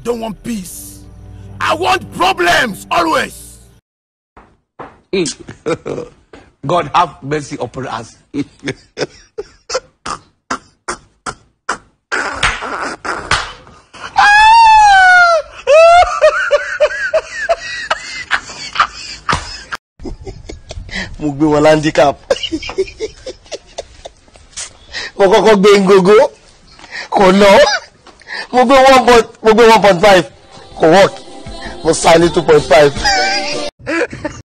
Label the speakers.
Speaker 1: don't want peace. I want problems always.
Speaker 2: God have mercy upon us.
Speaker 3: Mo gbé wọn handicap. Mo kọ́kọ́ gbé ngogo kò lọ. Mo gbé 1.5 kò work. Mo sá ní 2.5.